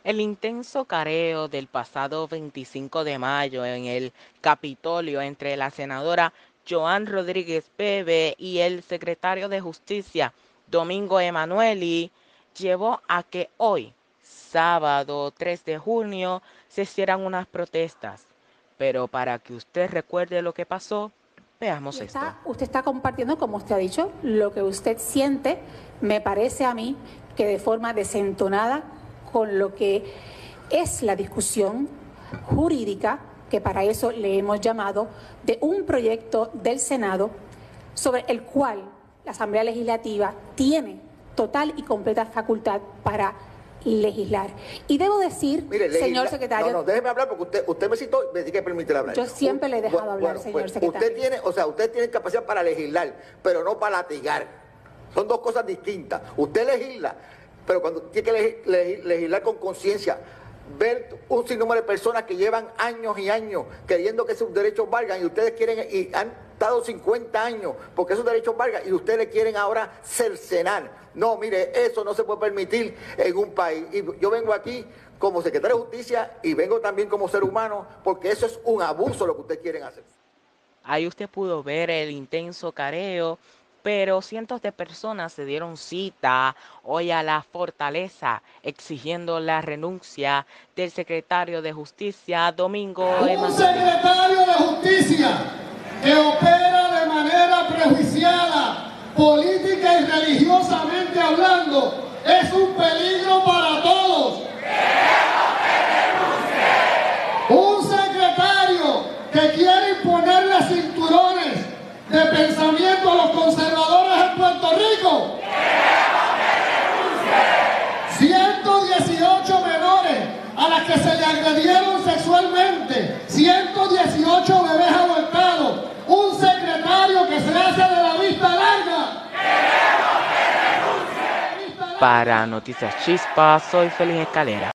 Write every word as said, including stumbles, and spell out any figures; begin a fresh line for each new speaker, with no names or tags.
El intenso careo del pasado veinticinco de mayo en el Capitolio entre la senadora Joan Rodríguez Bebe y el secretario de Justicia Domingo Emanueli llevó a que hoy, sábado tres de junio, se hicieran unas protestas. Pero para que usted recuerde lo que pasó, veamos
Y
esto.
está, usted está compartiendo, como usted ha dicho, lo que usted siente. Me parece a mí que de forma desentonada con lo que es la discusión jurídica, que para eso le hemos llamado, de un proyecto del Senado sobre el cual la Asamblea Legislativa tiene total y completa facultad para legislar. Y debo decir,
Mire,
señor
legisla...
secretario...
No, no, déjeme hablar porque usted, usted me citó y me tiene que permitir hablar.
Yo siempre le he dejado
bueno,
hablar,
bueno,
señor
pues,
secretario.
Usted tiene, o sea, usted tiene capacidad para legislar, pero no para latigar. Son dos cosas distintas. Usted legisla, pero cuando tiene que leg legislar con conciencia, ver un sinnúmero de personas que llevan años y años queriendo que sus derechos valgan y ustedes quieren, y han estado cincuenta años porque esos derechos valgan y ustedes le quieren ahora cercenar. No, mire, eso no se puede permitir en un país. Y yo vengo aquí como secretario de Justicia y vengo también como ser humano porque eso es un abuso lo que ustedes quieren hacer.
Ahí usted pudo ver el intenso careo, pero cientos de personas se dieron cita hoy a la fortaleza exigiendo la renuncia del secretario de Justicia, Domingo
Un
Emanueli.
secretario de Justicia que opera de manera prejuiciada, política y religiosamente hablando, es un peligro para todos. Un secretario que quiere imponerle cinturones de pensamiento a los conservadores en Puerto Rico. ciento dieciocho menores a las que se le agredieron sexualmente, ciento dieciocho bebés abortados, un secretario que se hace de la vista larga.
Para Noticias Chispa, soy Félix Escalera.